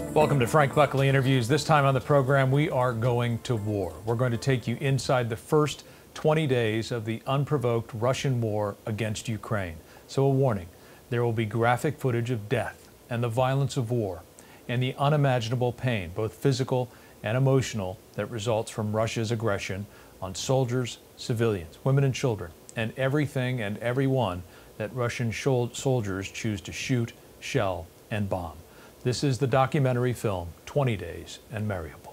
Welcome to Frank Buckley Interviews. This time on the program, we are going to war. We're going to take you inside the first 20 days of the unprovoked Russian war against Ukraine. So a warning, there will be graphic footage of death and the violence of war and the unimaginable pain, both physical and emotional, that results from Russia's aggression on soldiers, civilians, women and children, and everything and everyone that Russian soldiers choose to shoot, shell, and bomb. This is the documentary film, 20 Days in Mariupol.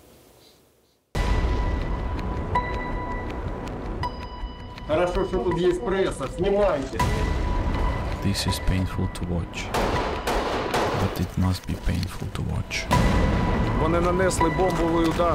This is painful to watch, but it must be painful to watch. Вони нанесли бомбовий удар.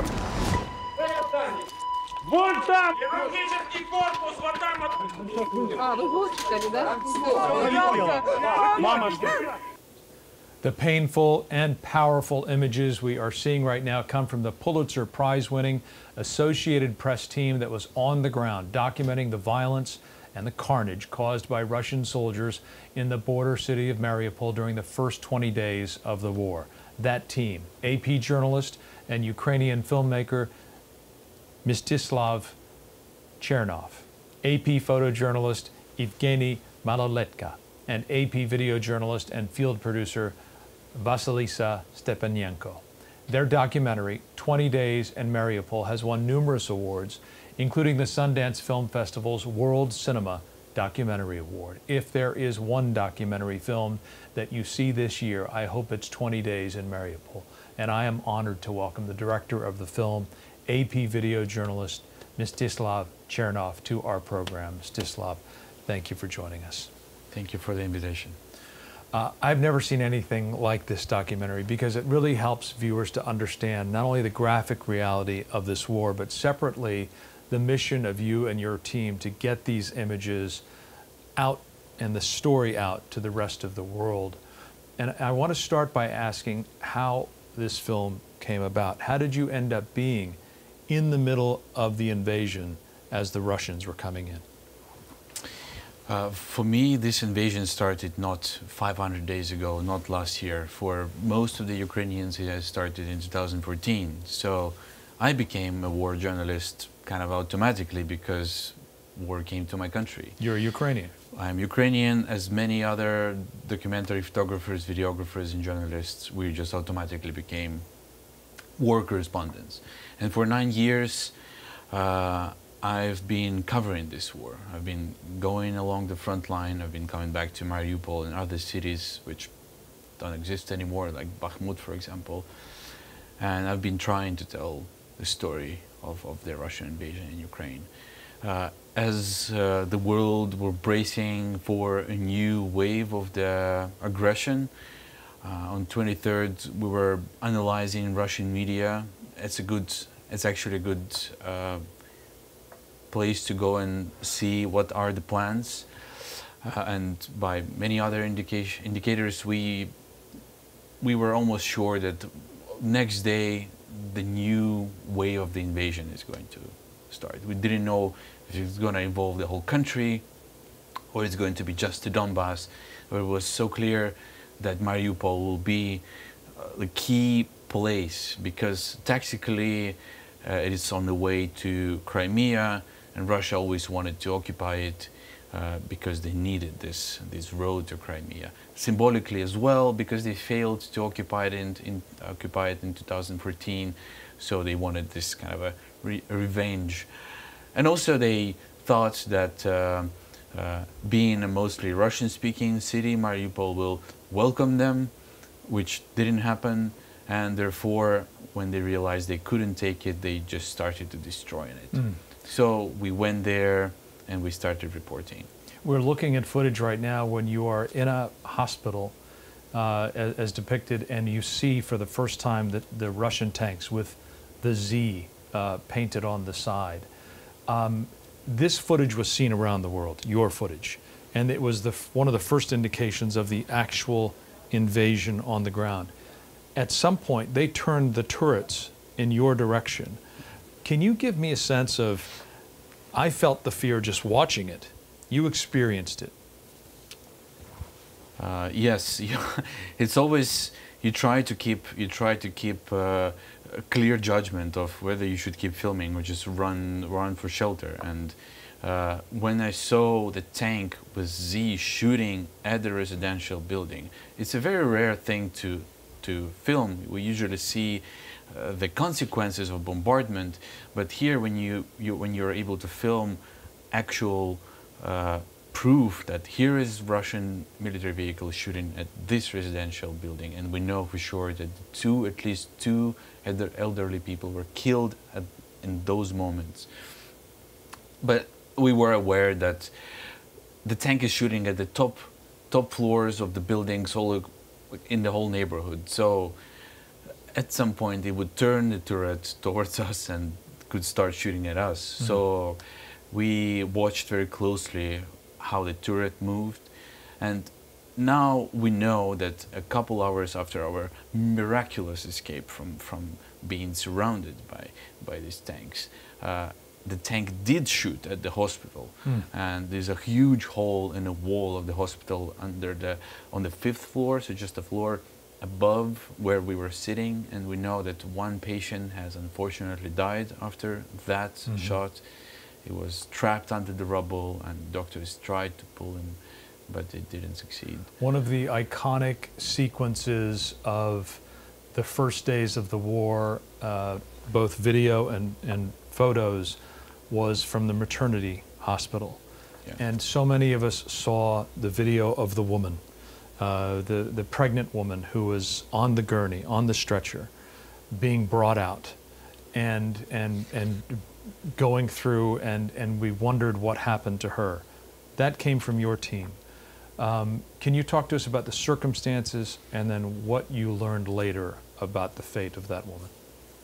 Вон там! Хирургический корпус, вот там вот! А, вы госпитале, да? Мама, The painful and powerful images we are seeing right now come from the Pulitzer Prize-winning Associated Press team that was on the ground documenting the violence and the carnage caused by Russian soldiers in the border city of Mariupol during the first 20 days of the war. That team, AP journalist and Ukrainian filmmaker Mstyslav Chernov, AP photojournalist Evgeny Maloletka, and AP video journalist and field producer Vasilisa Stepanenko. Their documentary, 20 Days in Mariupol, has won numerous awards, including the Sundance Film Festival's World Cinema Documentary Award. If there is one documentary film that you see this year, I hope it's 20 Days in Mariupol. And I am honored to welcome the director of the film, AP video journalist Mstyslav Chernov, to our program. Mstyslav, thank you for joining us. Thank you for the invitation. I've never seen anything like this documentary because it really helps viewers to understand not only the graphic reality of this war, but separately the mission of you and your team to get these images out and the story out to the rest of the world. And I want to start by asking how this film came about. How did you end up being in the middle of the invasion as the Russians were coming in? For me, this invasion started not 500 days ago, not last year. For most of the Ukrainians, it has started in 2014. So I became a war journalist kind of automatically because war came to my country. You're Ukrainian. I'm Ukrainian, as many other documentary photographers, videographers, and journalists. We just automatically became war correspondents. And for 9 years, I've been covering this war. I've been going along the front line. I've been coming back to Mariupol and other cities which don't exist anymore, like Bakhmut, for example. And I've been trying to tell the story of the Russian invasion in Ukraine. As the world were bracing for a new wave of the aggression, on 23rd we were analyzing Russian media. It's actually a good place to go and see what are the plans, and by many other indicators we were almost sure that next day the new wave of the invasion is going to start. We didn't know if it's going to involve the whole country or it's going to be just the Donbass, but it was so clear that Mariupol will be the key place because tactically it is on the way to Crimea, and Russia always wanted to occupy it because they needed this road to Crimea. Symbolically as well, because they failed to occupy it in 2014, so they wanted this kind of a revenge. And also they thought that being a mostly Russian-speaking city, Mariupol will welcome them, which didn't happen, and therefore when they realized they couldn't take it, they just started to destroy it. So we went there and we started reporting. We're looking at footage right now when you are in a hospital as depicted, and you see for the first time the Russian tanks with the Z painted on the side. This footage was seen around the world, your footage, and it was one of the first indications of the actual invasion on the ground. At some point, they turned the turrets in your direction. Can you give me a sense of, I felt the fear just watching it. You experienced it. Yes, it's always, you try to keep a clear judgment of whether you should keep filming or just run for shelter. And when I saw the tank with Z shooting at the residential building, it's a very rare thing to film. We usually see the consequences of bombardment, but here when you're able to film actual proof that here is Russian military vehicle shooting at this residential building, and we know for sure that at least two elderly people were killed in those moments. But we were aware that the tank is shooting at the top floors of the buildings all in the whole neighborhood. So at some point it would turn the turret towards us and could start shooting at us. Mm-hmm. So we watched very closely how the turret moved, and now we know that a couple hours after our miraculous escape from being surrounded by these tanks, the tank did shoot at the hospital. And there's a huge hole in the wall of the hospital on the 5th floor, so just the floor above where we were sitting, and we know that one patient has unfortunately died after that shot. He was trapped under the rubble, and doctors tried to pull him, but they didn't succeed. One of the iconic sequences of the first days of the war, both video and photos, was from the maternity hospital. Yeah. And so many of us saw the video of the woman, the pregnant woman who was on the gurney, on the stretcher, being brought out and going through, and we wondered what happened to her. That came from your team. Can you talk to us about the circumstances and then what you learned later about the fate of that woman?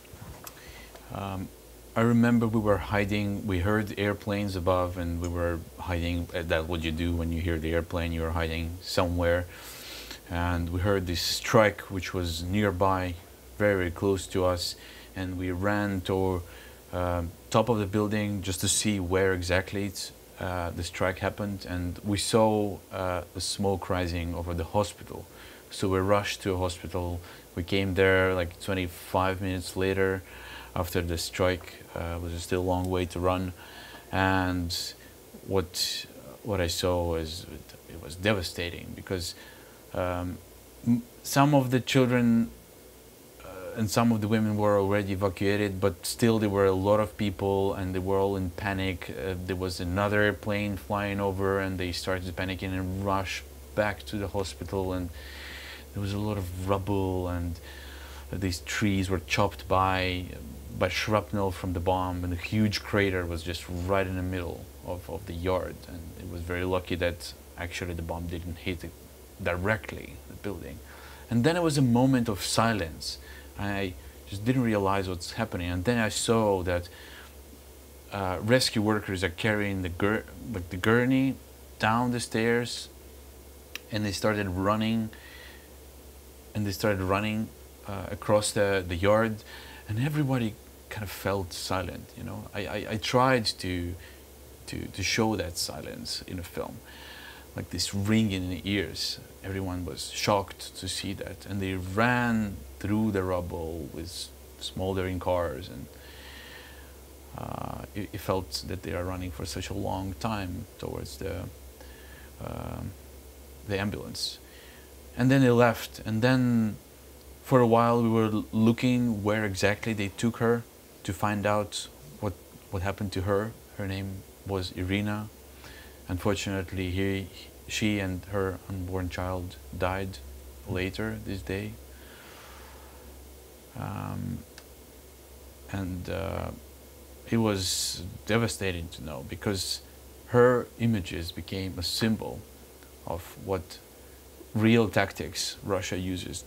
I remember we were hiding. We heard airplanes above, and we were hiding. That's what you do when you hear the airplane. You're hiding somewhere. And we heard this strike, which was nearby, very, very close to us. And we ran to top of the building just to see where exactly the strike happened. And we saw the smoke rising over the hospital. So we rushed to a hospital. We came there like 25 minutes later after the strike. It was still a long way to run. And what I saw was, it was devastating, because some of the children and some of the women were already evacuated, but still there were a lot of people and they were all in panic. There was another airplane flying over, and they started panicking and rushed back to the hospital, and there was a lot of rubble, and these trees were chopped by shrapnel from the bomb, and a huge crater was just right in the middle of the yard. And it was very lucky that actually the bomb didn't hit directly the building. And then it was a moment of silence. I just didn't realize what's happening. And then I saw that rescue workers are carrying the gurney down the stairs, and they started running. Across the yard, and everybody kind of felt silent. You know, I tried to show that silence in a film, like this ring in the ears. Everyone was shocked to see that, and they ran through the rubble with smoldering cars, and it felt that they are running for such a long time towards the ambulance. And then they left, and then for a while we were looking where exactly they took her to find out what happened to her. Her name was Irina. Unfortunately, she and her unborn child died later this day. It was devastating to know, because her images became a symbol of what real tactics Russia uses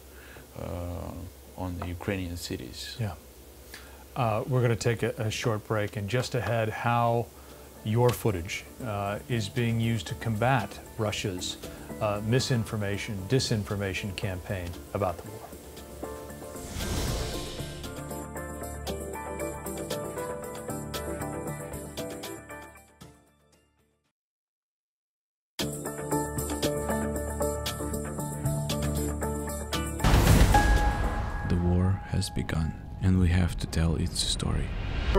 on the Ukrainian cities. Yeah. We're going to take a short break, and just ahead, how your footage is being used to combat Russia's misinformation, disinformation campaign about the war. has begun, and we have to tell its story.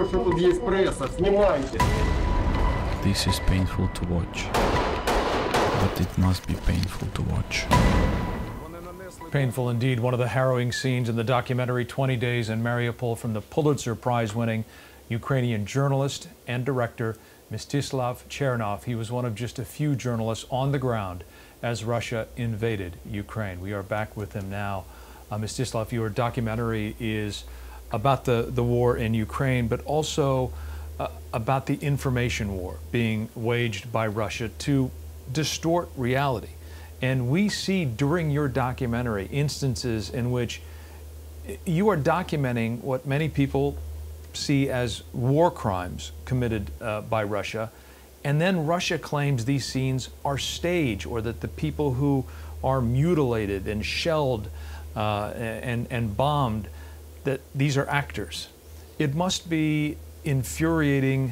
This is painful to watch, but it must be painful to watch. Painful indeed. One of the harrowing scenes in the documentary 20 Days in Mariupol from the Pulitzer Prize-winning Ukrainian journalist and director Mstyslav Chernov. He was one of just a few journalists on the ground as Russia invaded Ukraine. We are back with him now. Mstyslav, your documentary is about the war in Ukraine, but also about the information war being waged by Russia to distort reality. And we see during your documentary instances in which you are documenting what many people see as war crimes committed by Russia, and then Russia claims these scenes are staged, or that the people who are mutilated and shelled and bombed, that these are actors. It must be infuriating.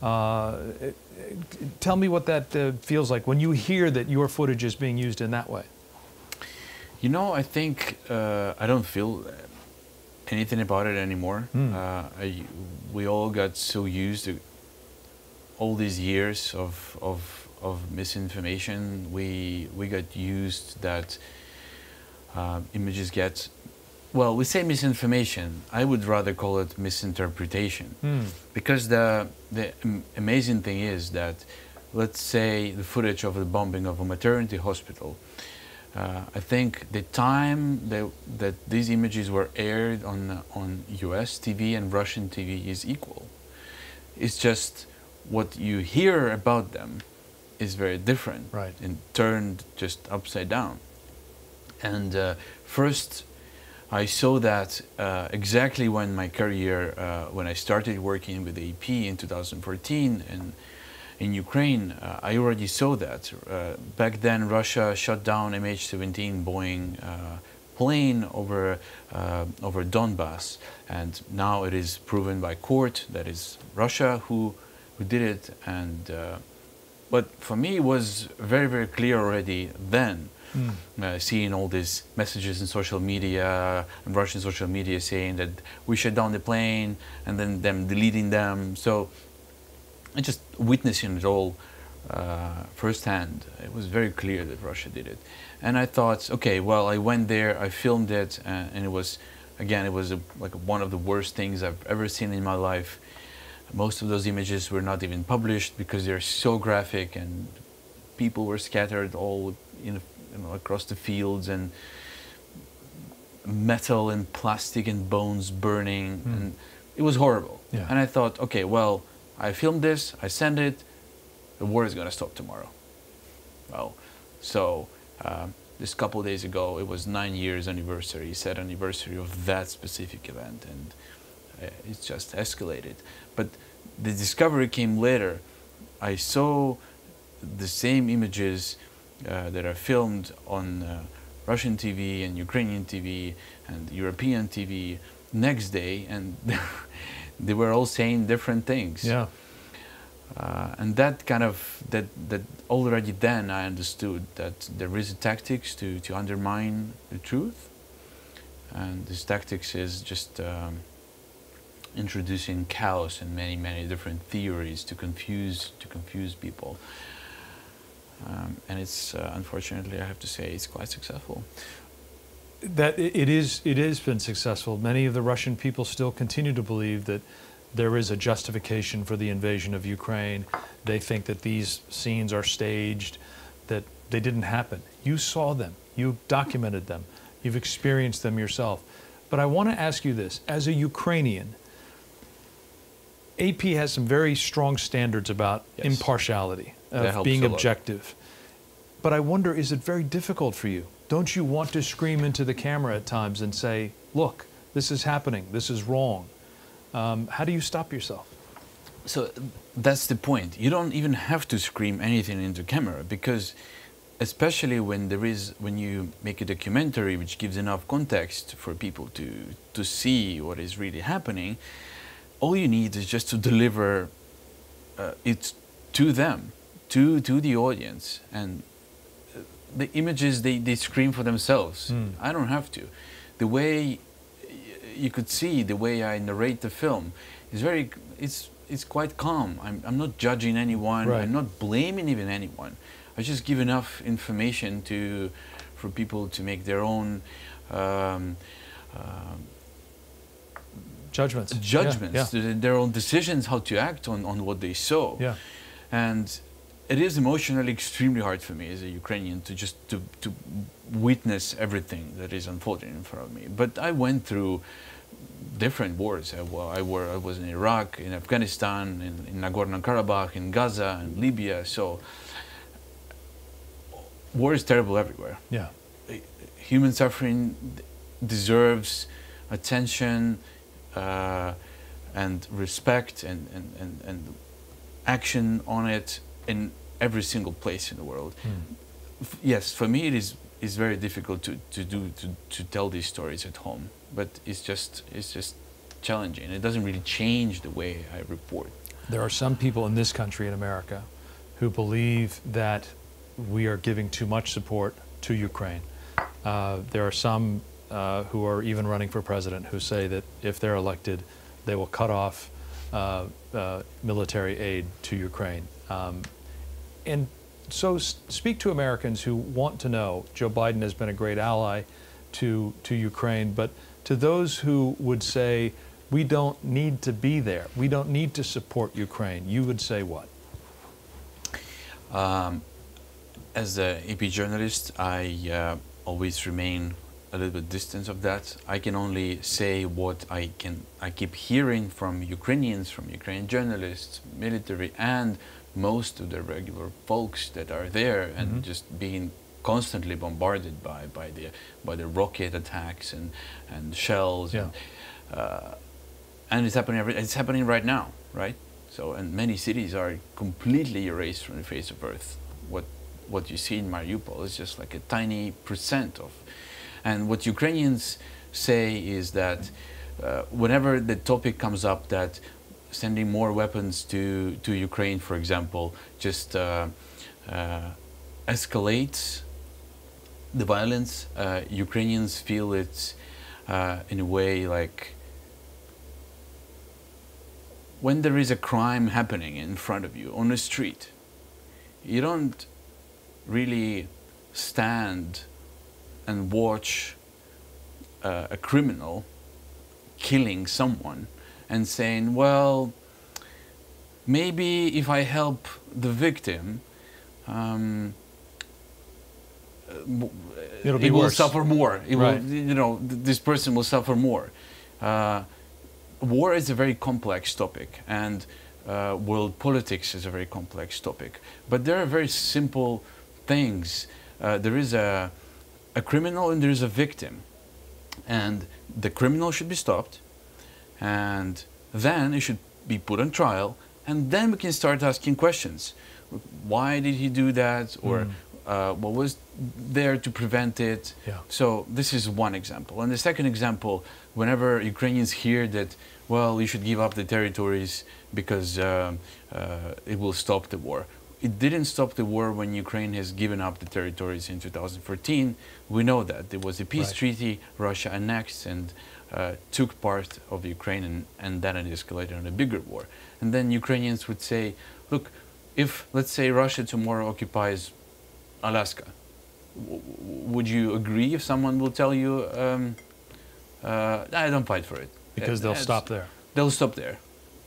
Tell me what that feels like when you hear that your footage is being used in that way. You know, I think I don't feel anything about it anymore. We all got so used to all these years of misinformation. We got used that images get, well, we say misinformation. I would rather call it misinterpretation, because the amazing thing is that, let's say, the footage of the bombing of a maternity hospital. I think the time that these images were aired on US TV and Russian TV is equal. It's just what you hear about them is very different, right, and turned just upside down. And first, I saw that exactly when my career, when I started working with AP in 2014 and in Ukraine, I already saw that. Back then, Russia shot down MH17 Boeing plane over Donbass, and now it is proven by court that is Russia who did it. And but for me, it was very, very clear already then. Seeing all these messages in social media, and Russian social media, saying that we shut down the plane, and then them deleting them. So I just witnessing it all firsthand. It was very clear that Russia did it. And I thought, okay, well, I went there, I filmed it, and it was, again, it was like one of the worst things I've ever seen in my life. Most of those images were not even published because they're so graphic, and people were scattered all across the fields, and metal and plastic and bones burning, and it was horrible. Yeah. And I thought, okay, well, I filmed this, I sent it, the war is going to stop tomorrow. Well, so this couple of days ago, it was 9 years anniversary, sad anniversary of that specific event, and it's just escalated. But the discovery came later. I saw the same images that are filmed on Russian TV and Ukrainian TV and European TV next day, and they were all saying different things. Yeah. And that kind of, that already then I understood that there is tactics to undermine the truth, and this tactics is just introducing chaos and many different theories to confuse people. And it's unfortunately, I have to say, it's quite successful. That it has been successful. Many of the Russian people still continue to believe that there is a justification for the invasion of Ukraine. They think that these scenes are staged, that they didn't happen. You saw them, you documented them, you've experienced them yourself. But I want to ask you this, as a Ukrainian, AP has some very strong standards about impartiality, of being objective. But I wonder, is it very difficult for you? Don't you want to scream into the camera at times and say, look, this is happening, this is wrong? How do you stop yourself? So that's the point. You don't even have to scream anything into camera, because especially when you make a documentary which gives enough context for people to see what is really happening, all you need is just to deliver it to them, to the audience, and the images, they scream for themselves. I don't have to. The way you could see the way I narrate the film is it's quite calm. I'm not judging anyone. Right. I'm not blaming even anyone. I just give enough information for people to make their own judgments, their own decisions, how to act on what they saw. Yeah. And it is emotionally extremely hard for me as a Ukrainian to just to witness everything that is unfolding in front of me. But I went through different wars. I was in Iraq, in Afghanistan, in Nagorno-Karabakh, in Gaza, and Libya. So war is terrible everywhere. Yeah. Human suffering deserves attention and respect and action on it in every single place in the world. Yes, for me it is very difficult to tell these stories at home, but it's just challenging. It doesn't really change the way I report. There are some people in this country, in America, who believe that we are giving too much support to Ukraine. There are some who are even running for president who say that if they're elected, they will cut off military aid to Ukraine. And so speak to Americans who want to know. Joe Biden has been a great ally to Ukraine, but to those who would say, we don't need to be there, we don't need to support Ukraine, you would say what? As an EP journalist, I always remain a little bit distant of that. I can only say what I keep hearing from Ukrainians, from Ukrainian journalists, military, and most of the regular folks that are there, and just being constantly bombarded by the rocket attacks and shells, and it's happening right now, right? So, and many cities are completely erased from the face of earth. What you see in Mariupol is just like a tiny percent of. And what Ukrainians say is that whenever the topic comes up that sending more weapons to Ukraine, for example, just escalates the violence, Ukrainians feel it's in a way like when there is a crime happening in front of you on the street, you don't really stand and watch a criminal killing someone and saying, well, maybe if I help the victim, It'll be he will worse. suffer more. It Right. will, you know, this person will suffer more. War is a very complex topic, and world politics is a very complex topic. But there are very simple things. There is a criminal and there is a victim, and the criminal should be stopped, and then it should be put on trial, and then we can start asking questions. Why did he do that? Or what was there to prevent it? Yeah. So this is one example. And the second example, whenever Ukrainians hear that, well, you should give up the territories because it will stop the war. It didn't stop the war when Ukraine has given up the territories in 2014. We know that. There was a peace treaty, Russia annexed and took part of Ukraine, and then it escalated on a bigger war. And then Ukrainians would say, look, if, let's say, Russia tomorrow occupies Alaska, would you agree if someone will tell you, I don't fight for it? Because they'll stop there. They'll stop there.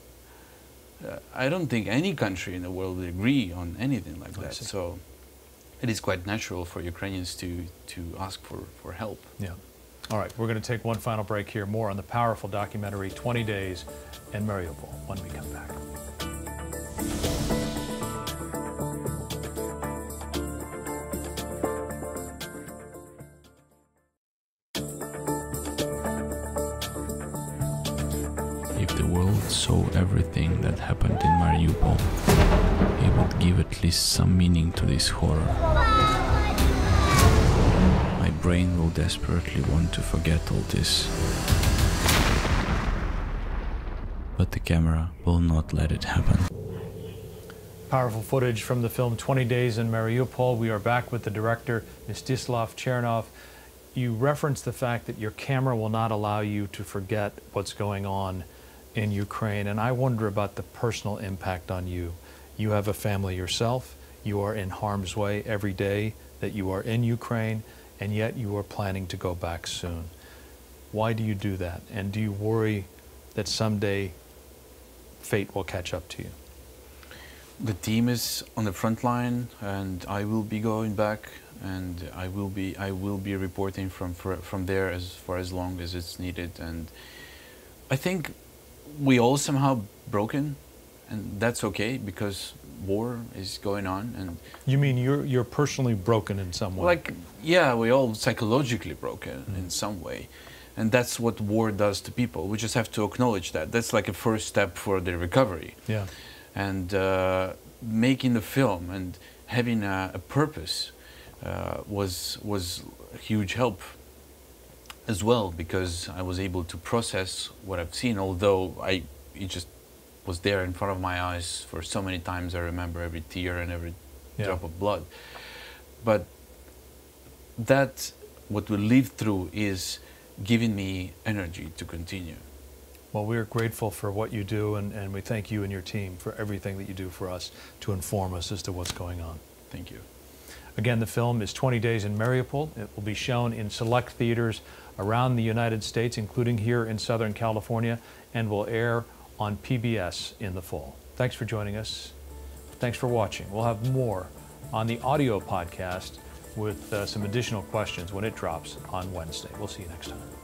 I don't think any country in the world would agree on anything like that. So it is quite natural for Ukrainians to ask for help. Yeah. All right, we're going to take one final break here. More on the powerful documentary 20 Days in Mariupol when we come back. If the world saw everything that happened in Mariupol, it would give at least some meaning to this horror. My brain will desperately want to forget all this, but the camera will not let it happen. Powerful footage from the film 20 Days in Mariupol. We are back with the director, Mstyslav Chernov. you referenced the fact that your camera will not allow you to forget what's going on in Ukraine, and I wonder about the personal impact on you. You have a family yourself, you are in harm's way every day that you are in Ukraine, and yet you are planning to go back soon. Why do you do that? And do you worry that someday fate will catch up to you? The team is on the front line, and I will be going back, and I will be reporting from there as for as long as it's needed. And I think we all somehow broken, and that's okay because war is going on. And you mean you're personally broken in some way? like, yeah, we all psychologically broken in some way, and that's what war does to people. We just have to acknowledge that. That's like a first step for the recovery. Yeah. And making the film and having a purpose was a huge help as well, because I was able to process what I've seen, although it just was there in front of my eyes for so many times. I remember every tear and every drop of blood. But that, what we lived through, is giving me energy to continue. Well, we're grateful for what you do, and we thank you and your team for everything that you do for us to inform us as to what's going on. Thank you. Again, the film is 20 Days in Mariupol. It will be shown in select theaters around the United States, including here in Southern California, and will air on PBS in the fall. Thanks for joining us. Thanks for watching. We'll have more on the audio podcast with some additional questions when it drops on Wednesday. We'll see you next time.